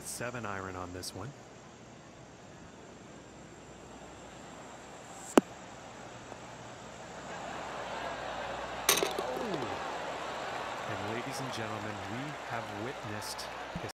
.7 iron on this one. And ladies and gentlemen, we have witnessed